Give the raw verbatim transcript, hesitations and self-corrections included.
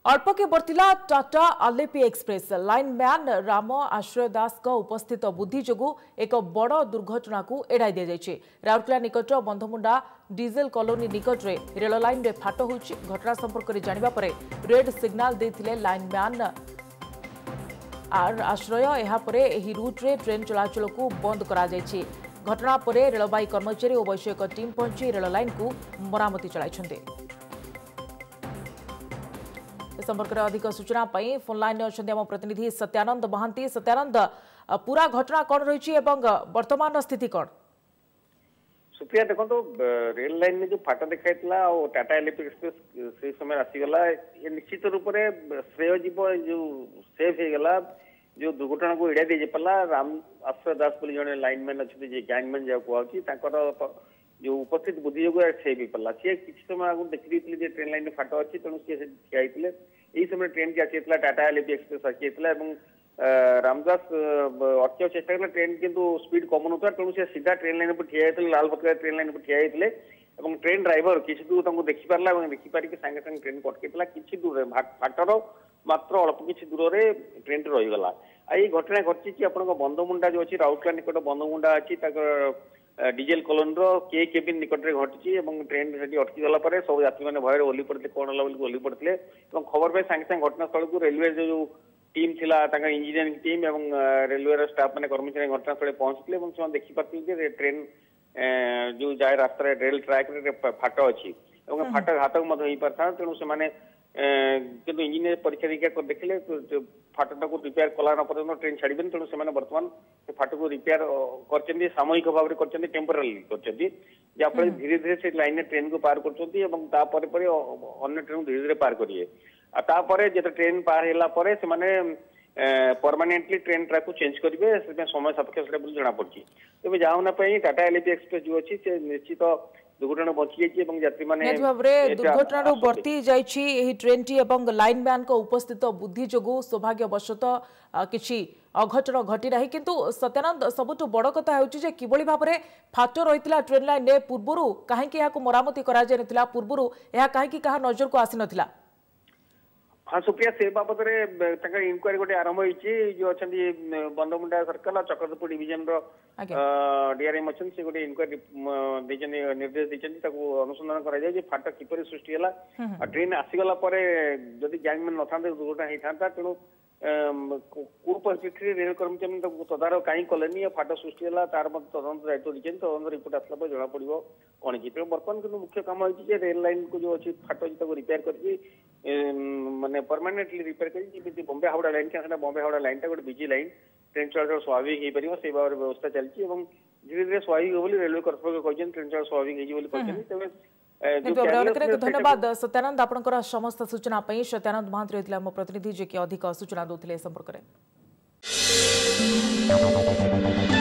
अल्प के बर्तिला Tata Alleppey express line man Ram Ashray Das उपस्थित बुद्धि जोगु एक बड़ दुर्घटना को एड़ाई दि जाइए। राउरकेला निकट बंधमुंडा डीजेल कॉलोनी निकट में रेल लाइन में फाट हो घटना संपर्क में जानिबा परे रेड सिग्नाल देथिले लाइन मैन आश्रय एहापरे एही रूट रे ट्रेन चलाचल को बंद करा जाइए। घटना परे रेलबाई कर्मचारी और वैषयिक टीम पहुंची रेल लाइन को मरामती चलाइछन्ते। संपर्क में अधिक सूचना पाई फोन लाइन अच्छा आम प्रतिनिधि सत्यानंद महांती। सत्यानंद, पूरा घटना कौन रही वर्तमान स्थिति कौन? सुप्रिया देखो तो रेल लाइन में जो फाटा देखा टाटा एलेपी एक्सप्रेस से समय आसीगला ये निश्चित रूप से श्रेय जीव जो सेफ हो गला जो दुर्घटना को एड़ा दे पाला। राम आश्रय दास जड़े लाइनमैन अच्छे गैंगमैन जहाँ कहूँ जो उपस्थित बुद्धि जो सेव हो पाला सी किसी समय आगे देखी ट्रेन लाइन में फाट अच्छी तेणु सी ठिया यही समय ट्रेन की आसी टाटा एलेपी एक्सप्रेस आसी रामदास अटक चेष्टा कले ट्रेन किंतु स्पीड कम ना तेणु से सीधा ट्रेन लाइन पर ठिया लाल बकरा ट्रेन लाइन पर ठिया ट्रेन ड्राइवर किसी दूर देखिपारा देखिपारिक सागे सागे ट्रेन को अटकला किसी दूर फाटर मात्र अल्प किसी दूर से ट्रेन रहीगला। यही घटना घटी आप बंधमुंडा जो अच्छी राउरकेला निकट बंधमुंडा अच्छी डीजेल कॉलोनी के केबिन निकट में घटी ट्रेन से अटकी गला सब यात्री मैंने भय ओली पड़ते कौन है ओली पड़ते खबर पाई सागे सागे घटनास्थल को रेलवे जो टीम थिला इंजीनियरिंग टीम एवं रेलवे स्टाफ मैंने कर्मचारी घटनास्थल पहुंचते देखिपारे ट्रेन जो जाए रास्ता रेल ट्रैक फाट अच्छी फाट घातक हो पार तेणु से किंतु इंजीनियर परीक्षा निरीक्षा कर देखिले फाटा को रिपेयर कला पर्यटन ट्रेन छाड़बे तेणु से बर्तमान फाट को रिपेयर कर सामयिक भाव में टेम्पोरारी कर धीरे धीरे से लाइन ट्रेन को पार कर अन्य ट्रेन धीरे धीरे पार करेंगे। तापर जो ट्रेन पार होगा परमानेंटली ट्रेन ट्रैक को चेंज करेंगे समय सापेक्ष जना पड़ी। तेज जाऊना टाटा एलेपी एक्सप्रेस जो अच्छी निश्चित दुर्घटना बची जाती दुर्घटना बर्ती जाइए ट्रेन टी लाइन मैन को उपस्थित बुद्धि जोगु सौभाग्यवशत किसी अघटन घटी ना किंतु सत्यानंद सबुठ बड़ कथा है किभली भाव में फाट रही ट्रेन लाइन में पूर्व कहीं मरामती करा पूर्व यह कहीं क्या नजर को आसी नथिला? हाँ सुप्रिया से बाबद इनक्वारी गोटे आरंभ होती जो अच्छा Bandhamunda circle Chakradharpur division DRM अच्छे से गोटे इनक्वारी निर्देश देते अनुसंधान कर फाट किपर सृष्टि है ट्रेन आसीगला जदि गैंगमैन न था दुर्घटना होता था तेणु को परिस्थिति रेल कर्मचारी तदारख कहीं कले फाट सृष्टि है तार तदंत दायित्व देते तदंत रिपोर्ट आसला जना पड़ कौन तेणु बर्तमान किंतु मुख्य काम है रेल लाइन को जो अच्छी फाट अच्छी रिपेयर कर माने परमानेंटली रिपेयर कर बॉम्बे हावड़ा लाइन क्या बॉम्बे हावड़ा लाइन गोटे बिजी लाइन ट्रेन चलाचल स्वाभाविक हो पार से भाव व्यवस्था चलती धीरे धीरे स्वाभाविक हो रेलवे कर्तृपक्ष ट्रेन चलाचल स्वाभाविक हो। धन्यवाद सत्यानंद आपनकर समस्त सूचना पाई। सत्यानंद महांत रही आम प्रतिनिधि जे कि अधिक सूचना दूसरे संपर्क में।